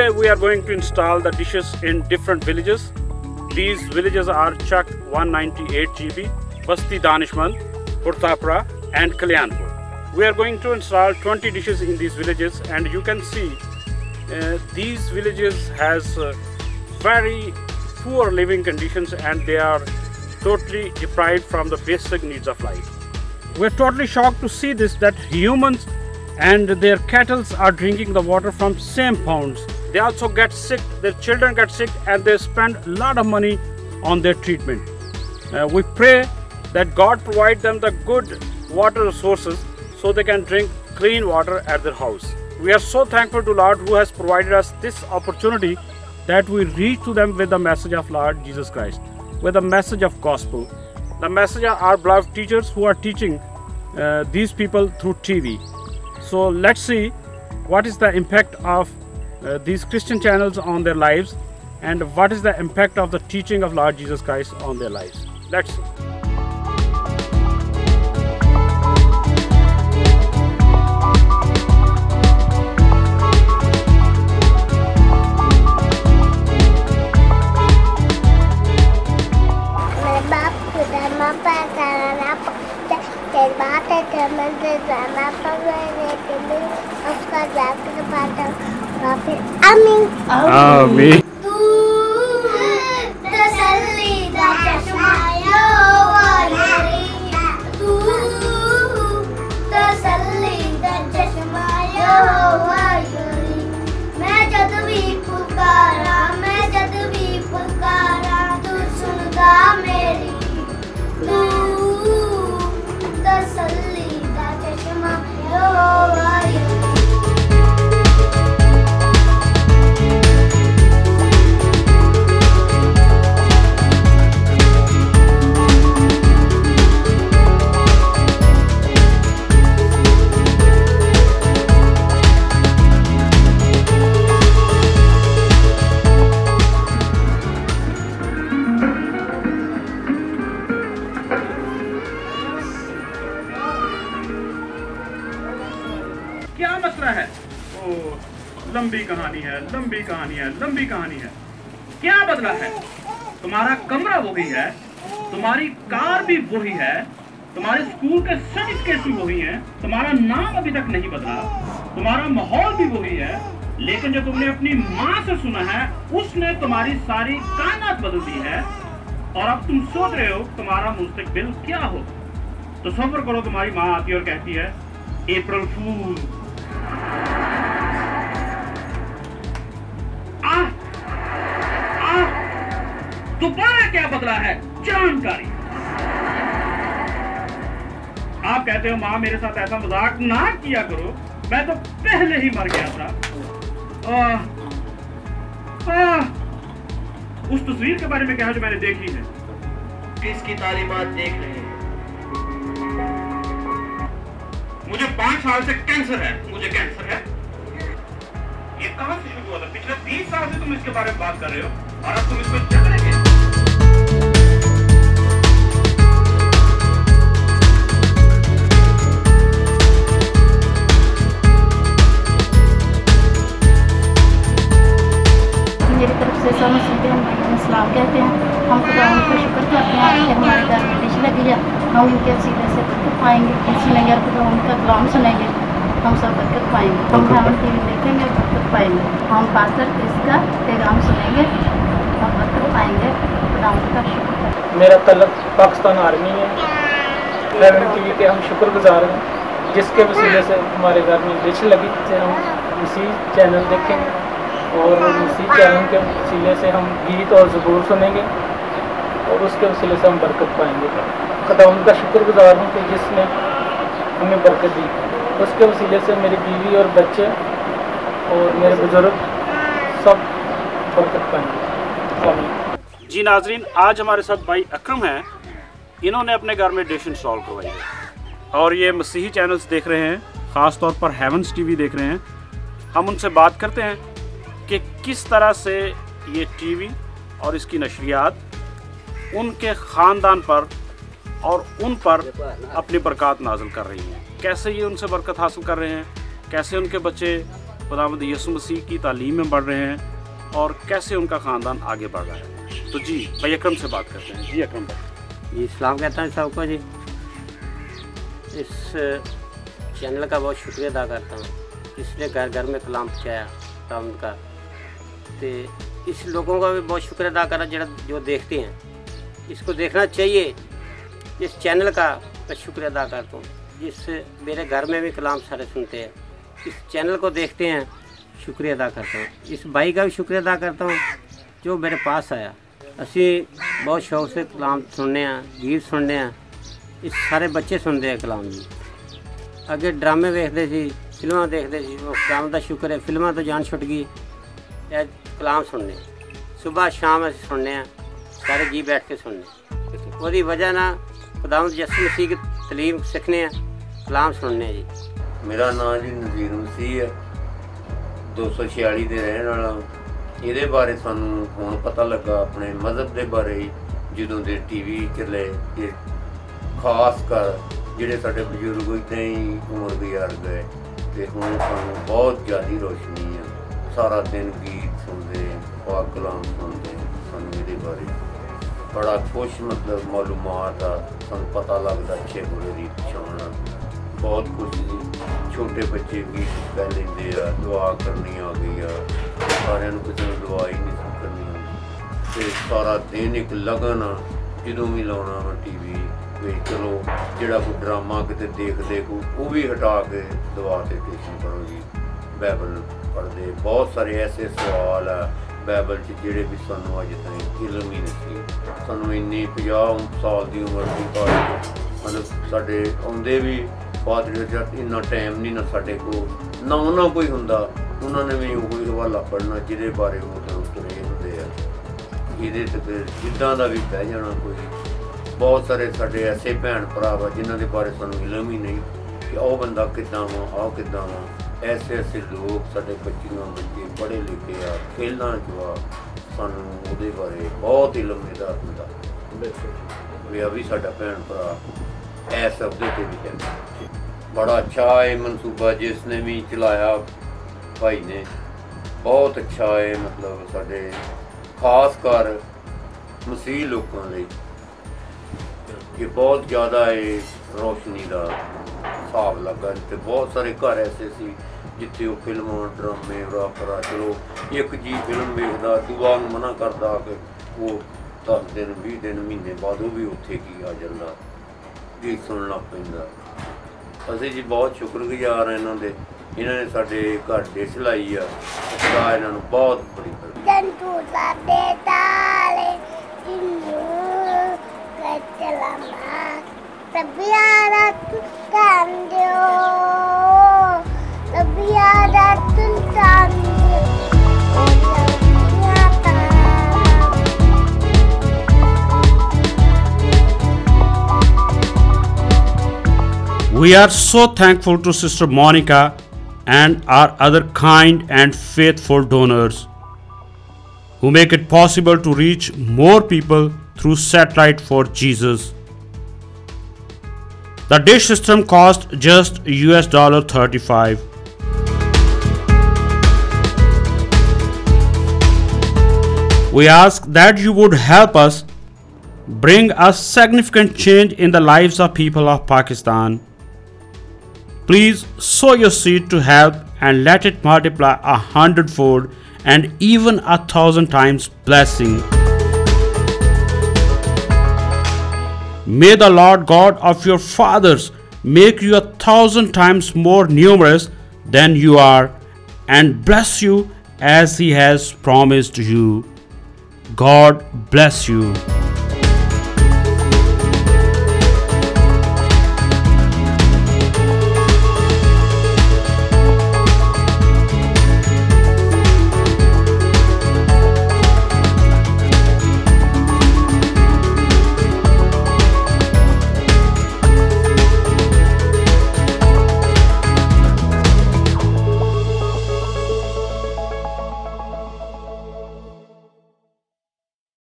Today we are going to install the dishes in different villages. These villages are Chak 198 GB, Basti Danishmand, Purtapura and Kalyanpur. We are going to install 20 dishes in these villages, and you can see these villages has very poor living conditions and they are totally deprived from the basic needs of life. We're totally shocked to see this, that humans and their cattle are drinking the water from same ponds. They also get sick, their children get sick, and they spend a lot of money on their treatment. We pray that God provide them the good water resources so they can drink clean water at their house. We are so thankful to Lord who has provided us this opportunity that we reach to them with the message of Lord Jesus Christ, with the message of gospel, the message of our beloved teachers who are teaching these people through TV. So let's see what is the impact of these Christian channels on their lives, and what is the impact of the teaching of Lord Jesus Christ on their lives. Let's see. Amin. क्या मसला है? ओ, लंबी कहानी है, लंबी कहानी है, लंबी कहानी है। क्या बदला है? तुम्हारा कमरा वही है, तुम्हारी कार भी वही है, तुम्हारे स्कूल के सर्टिफिकेट भी वही हैं, तुम्हारा नाम अभी तक नहीं बदला, तुम्हारा माहौल भी वही है, लेकिन जो तुमने अपनी माँ से सुना है उसने तुम्हारी सारी कायनात बदल दी है, और अब तुम सोच रहे हो तुम्हारा मुस्तकबिल क्या हो। तो सब्र करो, तुम्हारी माँ आती है और कहती है अप्रैल फूल। दोबारा क्या बदला है? जानकारी। आप कहते हो माँ मेरे साथ ऐसा मजाक ना किया करो, मैं तो पहले ही मर गया था। उस तस्वीर के बारे में क्या है जो मैंने देखी है? इसकी तालीमात देख रहे हैं। मुझे 5 साल से कैंसर है, मुझे कैंसर है। ये कहां से शुरू हुआ था? पिछले 30 साल से तुम इसके बारे में बात कर रहे हो और अब तुम इसको जगह मेरी तरफ से समझते हैं, इस्लाम कहते हैं। हम खुदा उनका शुक्र करते हैं कि हमारे घर में डिश लगी है, हम उनके सीधे से बरकत पाएंगे, सुनेंगे और खुदा उनका कलाम सुनेंगे, हम सब बरकत पाएंगे। हम हेवन टीवी देखेंगे, बरकत पाएंगे। हम पाकर इसका पैगाम सुनेंगे और बरकत पाएंगे। खुदा उनका शुक्र करते हैं। मेरा तलब पाकिस्तान आर्मी है। हेवन टीवी के हम शुक्रगुजार हैं, जिसके वसीले से हमारे घर में डिश लगी, जिसे हम इसी चैनल देखेंगे और इसी चैनल के वसीले से हम गीत और ज़बूर सुनेंगे और उसके वसीले से हम बरकत पाएंगे। खुदा उनका शुक्रगुजार हूँ कि जिसने हमें बरकत दी, उसके वसीले से मेरी बीवी और बच्चे और मेरे बुजुर्ग सब बरकत पाएंगे। जी नाजरीन, आज हमारे साथ भाई अकरम हैं। इन्होंने अपने घर में डिश इंस्टॉल करवाई है और ये मसीही चैनल्स देख रहे हैं, ख़ास तौर पर हेवंस टीवी देख रहे हैं। हम उनसे बात करते हैं कि किस तरह से ये टीवी और इसकी नशरियात उनके ख़ानदान पर और उन पर अपनी बरकत नाज़िल कर रही हैं, कैसे ये उनसे बरकत हासिल कर रहे हैं, कैसे उनके बच्चे खुदावंद यीशु मसीह की तालीम में बढ़ रहे हैं और कैसे उनका ख़ानदान आगे बढ़ रहा है। तो जी भाई अकरम से बात करते हैं। जी अकरम भाई। जी सलाम कहता हूँ सबको जी। इस चैनल का बहुत शुक्रिया अदा करता हूँ, इसलिए घर घर में कलाम पहुँचाया खुदावंद का। तो इस लोगों का भी बहुत शुक्रिया अदा करा जो देखते हैं, इसको देखना चाहिए। इस चैनल का मैं शुक्रिया अदा करता हूँ, जिस मेरे घर में भी कलाम सारे सुनते हैं, इस चैनल को देखते हैं, शुक्रिया अदा करता हूँ। इस भाई का भी शुक्रिया अदा करता हूँ जो मेरे पास आया। असी बहुत शौक से कलाम सुनने हैं, गीत सुनने हैं, इस सारे बच्चे सुनते हैं कलाम जी। अगे ड्रामे देखते सी, फिल्मां देखते सी, वो कलाम का शुक्र है, फिल्मां तो जान छुट गई, या कलाम सुनने सुबह शाम अस सुनने हैं, सारे जी बैठ के सुनने। वही वजह ना खुदावंद यीशु मसीह की तलीम सीखने हैं, कलाम सुनने हैं जी। मेरा नाम जी नज़ीर मसीह है, 246 ਦੇ ਰਹਿਣ ਵਾਲਾ। ਇਹਦੇ ਬਾਰੇ ਸਾਨੂੰ ਹੁਣ ਪਤਾ ਲੱਗਾ ਆਪਣੇ ਮਜ਼ਹਬ ਦੇ ਬਾਰੇ ਜਦੋਂ ਦੇ ਟੀਵੀ ਚੱਲੇ, ਕਿ ਖਾਸ ਕਰ ਜਿਹੜੇ ਸਾਡੇ ਬਜ਼ੁਰਗ ਇੱਦਾਂ ਹੀ ਉਮਰ ਗੁਜ਼ਾਰ ਗਏ, ਤੇ ਹੁਣ ਸਾਨੂੰ ਬਹੁਤ ਜ਼ਿਆਦਾ ਰੋਸ਼ਨੀ ਆ। ਸਾਰਾ ਦਿਨ ਗੀਤ ਸੁਣਦੇ, ਪਾਕ ਕਲਾਮ ਸੁਣਦੇ, ਸਾਨੂੰ ਇਹਦੇ ਬਾਰੇ ਬੜਾ ਕੁਛ ਮਤਲਬ ਮਾਲੂਮਾਤ ਆ, ਸਾਨੂੰ ਪਤਾ ਲੱਗਦਾ ਅੱਛੇ ਬੁਰੇ ਦੀ ਪਛਾਣ। बहुत कुछ जी, छोटे बच्चे गीत गा लेंदे आ, दुआ करनी आ गई आ, सारे किसी ने दुआ ही नहीं करनी आती। तो सारा दिन एक लगन आ, जो भी लाना वा टीवी भी चलो जोड़ा कोई ड्रामा किते देखते वो भी हटा के दुआ से ट्यूशन करो जी। बाइबल पढ़ते, बहुत सारे ऐसे सवाल आ बाइबल जोड़े भी सानू अज तक इलम ही नहीं, सानू इन्नी 50 साल की उम्र की काल मतलब साढ़े आउंदे भी फादर जब इन्ना टाइम नहीं ना साढ़े को ना उन्होंने कोई होंदा, उन्होंने भी वही हवाला पढ़ना जिदे बारे वो तुरे होंदे आ। ये जिदा का भी बह जाना कोई। बहुत सारे साढ़े ऐसे भैन भरा वा जिन्हों के बारे सानू इलम ही नहीं कि वह बंदा किदा वा, आ किदा वा। ऐसे ऐसे लोग साढ़े बच्चियां बच्चे पढ़े लिखे आ, खेलों च वा, सानू वो बारे बहुत इलम इहदा हुंदा भी। अभी साडा भैन भरा ऐस अहदे ते भी कहते। बड़ा अच्छा है मनसूबा जिसने भी चलाया भाई ने, बहुत अच्छा है। मतलब साढ़े खास कर मसीह लोगों लिए कि बहुत ज़्यादा है रोशनी का हिसाब लगा। तो बहुत सारे घर ऐसे सी जिथे वो फिल्म ड्रामे रापरा चलो एक जी फिल्म वेखदा दुआ मना करदा कि वो 10 दिन 20 दिन महीने बाद वो भी उत्थे की आ जाता, गीत सुन लग पैंदा। ਅਸੀਂ ਜੀ ਬਹੁਤ ਸ਼ੁਕਰਗੁਜ਼ਾਰ ਹਾਂ ਇਹਨਾਂ ਦੇ, ਇਹਨਾਂ ਨੇ ਸਾਡੇ ਘਰ ਡਿਸ਼ ਲਾਈ ਆ। ਖੁਦਾ ਇਹਨਾਂ ਨੂੰ ਬਹੁਤ ਬੜੀ ਜੰਤੂ ਸਾਡੇ ਤਾਲੇ ਜਿੰਨੂ ਕਚਲਮਾ ਤਬਿਆਰਾ ਤੂੰ ਕਾਂਦਿਓ ਤਬਿਆਰਾ ਤੂੰ ਕਾਂਦਿਓ। We are so thankful to Sister Monica and our other kind and faithful donors who make it possible to reach more people through Satellite for Jesus. The dish system cost just $35. We ask that you would help us bring a significant change in the lives of people of Pakistan. Please sow your seed to help and let it multiply 100-fold and even 1,000 times blessing. May the Lord God of your fathers make you 1,000 times more numerous than you are and bless you as He has promised you. God bless you.